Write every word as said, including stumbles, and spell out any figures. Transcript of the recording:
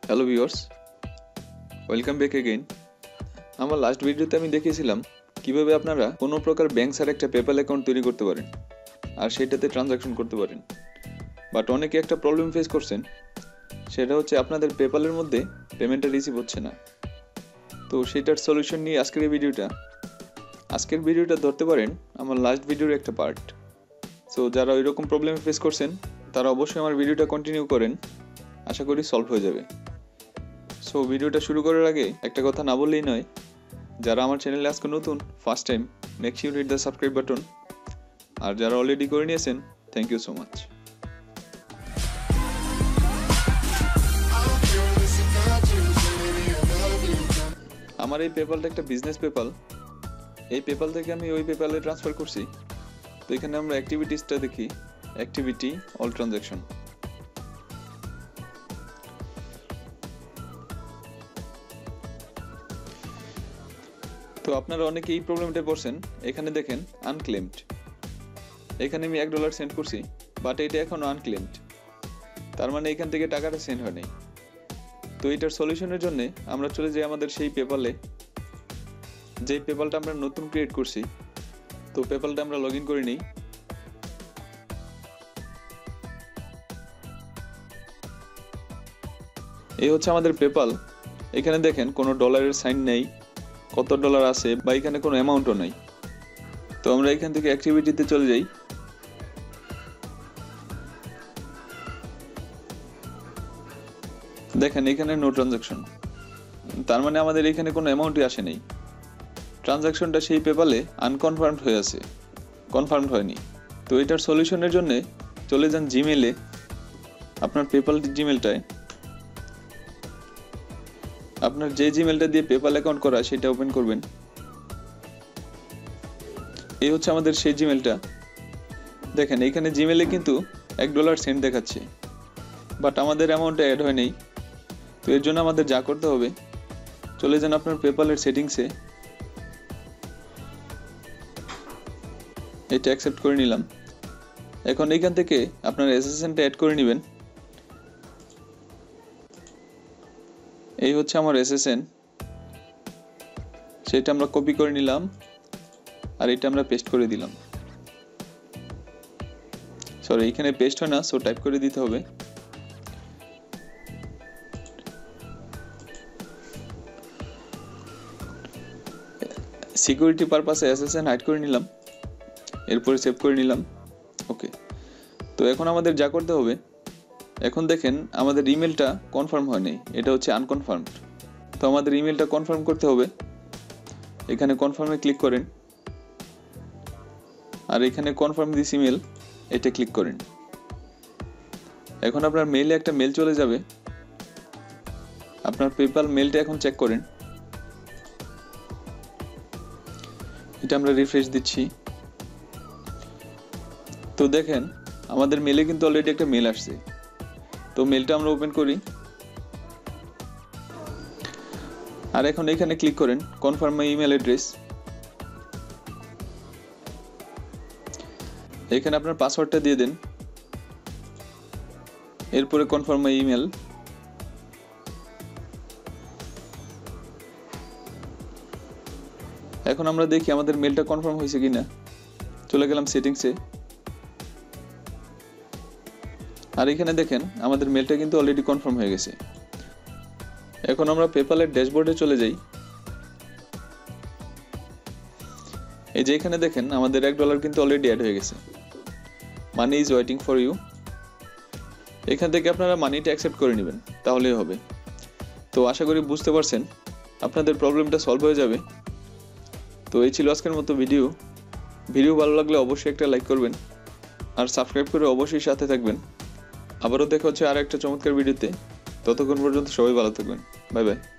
Hello viewers, welcome back again. আমার last ভিডিওতে আমি দেখিয়েছিলাম কিভাবে আপনারা কোনো প্রকার ব্যাংক ছাড়া একটা পেপ্যাল অ্যাকাউন্ট তৈরি করতে পারেন আর সেটাতে ট্রানজাকশন করতে পারেন। বাট অনেকে একটা প্রবলেম ফেস করছেন, সেটা হচ্ছে আপনাদের পেপ্যালের মধ্যে পেমেন্টটা রিসিভ হচ্ছে না। তো সেটার সলিউশন নিয়ে আজকের এই ভিডিওটা আজকের ভিডিওটা ধরতে পারেন আমার লাস্ট ভিডিওর একটা পার্ট। সো যারা ওই রকম প্রবলেম ফেস করছেন তারা অবশ্যই আমার ভিডিওটা কন্টিনিউ করেন, আশা করি সলভ হয়ে যাবে। সো ভিডিওটা শুরু করার আগে একটা কথা না বললেই নয়, যারা আমার চ্যানেলে আজকে নতুন first time, make sure hit the subscribe button, আর যারা অলরেডি করে নিয়েছেন থ্যাংক ইউ সো মাচ। আমার এই পেপ্যালটা একটা বিজনেস পেপ্যাল। এই পেপ্যাল থেকে আমি ওই পেপ্যালে ট্রান্সফার করছি। তো এখানে আমরা অ্যাক্টিভিটিসটা দেখি, অ্যাক্টিভিটি অল ট্রানজাকশন। তো আপনারা অনেকে এই প্রবলেমটা পড়ছেন। এখানে দেখেন আনক্লেমড, এখানে আমি এক ডলার সেন্ড করছি, বাট এটা এখনো আনক্লেমড, তার মানে এখান থেকে টাকাটা সেন্ড হয় নাই। তো এটার সলিউশনের জন্য আমরা চলে যাই আমাদের সেই পেপ্যালে, যে পেপ্যালটা আমরা নতুন ক্রিয়েট করছি। তো পেপ্যালটা আমরা লগ ইন করে নিই। এই হচ্ছে আমাদের পেপ্যাল। এখানে দেখেন কোনো ডলারের সাইন নেই, কত ডলার আছে বা এখানে কোনো অ্যামাউন্টও নাই। তো আমরা এখান থেকে অ্যাক্টিভিটিতে চলে যাই। দেখেন এখানে নো ট্রানজাকশন, তার মানে আমাদের এখানে কোনো অ্যামাউন্টই আসে নাই। ট্রানজাকশনটা সেই পেপ্যালে আনকনফার্মড হয়ে আছে, কনফার্মড হয়নি। তো এটার সলিউশনের জন্য চলে যান জিমেলে। আপনার পেপ্যাল জিমেলটায় আপনার যে জিমেলটা দিয়ে পেপ্যাল অ্যাকাউন্ট করা সেটা ওপেন করবেন। এই হচ্ছে আমাদের সেই জিমেলটা। দেখেন এখানে জিমেলে কিন্তু এক ডলার সেন্ট দেখাচ্ছে, বাট আমাদের অ্যামাউন্টটা অ্যাড হয় নেই। তো এর জন্য আমাদের যা করতে হবে, চলে যান আপনার পেপ্যালের সেটিংসে, এটা অ্যাকসেপ্ট করে নিলাম। এখন এইখান থেকে আপনার এসএসএনটা অ্যাড করে নেবেন। এই হচ্ছে আমার এসএসএন, সেটা আমরা কপি করে নিলাম আর এটা আমরা পেস্ট করে দিলাম। সরি, এখানে পেস্ট হয় না, সো টাইপ করে দিতে হবে। সিকিউরিটি পারপাসে এসএসএন হাইড করে নিলাম, এরপরে সেভ করে নিলাম। ওকে, তো এখন আমাদের যা করতে হবে, এখন দেখেন আমাদের ইমেলটা কনফার্ম হয় নাই, এটা হচ্ছে আনকনফার্মড। তো আমাদের ইমেলটা কনফার্ম করতে হবে। এখানে কনফার্মে ক্লিক করেন আর এখানে কনফার্ম দিস ইমেল, এটা ক্লিক করেন। এখন আপনার মেইলে একটা মেল চলে যাবে। আপনার পেপ্যাল মেলটা এখন চেক করেন। এটা আমরা রিফ্রেশ দিচ্ছি। তো দেখেন আমাদের মেলে কিন্তু অলরেডি একটা মেল আসছে। তো মেলটা আমরা ওপেন করি আর এখন এখানে ক্লিক করেন কনফার্ম মাই ইমেল অ্যাড্রেস। এখানে আপনার পাসওয়ার্ডটা দিয়ে দেন, এরপরে কনফার্ম মাই ইমেল। এখন আমরা দেখি আমাদের মেলটা কনফার্ম হয়েছে কিনা। চলে গেলাম সেটিংসে আর এখানে দেখেন আমাদের মেলটা কিন্তু অলরেডি কনফার্ম হয়ে গেছে। এখন আমরা পেপ্যালের ড্যাশবোর্ডে চলে যাই। এই যে এখানে দেখেন আমাদের এক ডলার কিন্তু অলরেডি অ্যাড হয়ে গেছে। Money is waiting for you. এখান থেকে আপনারা মানিটা অ্যাকসেপ্ট করে নেবেন, তাহলেই হবে। তো আশা করি বুঝতে পারছেন, আপনাদের প্রবলেমটা সলভ হয়ে যাবে। তো এই ছিল আজকের মতো ভিডিও। ভিডিও ভালো লাগলে অবশ্যই একটা লাইক করবেন আর সাবস্ক্রাইব করে অবশ্যই সাথে থাকবেন। আবারও দেখা হচ্ছে আর একটা চমৎকার ভিডিওতে। ততক্ষণ পর্যন্ত সবাই ভালো থাকবেন। Bye by.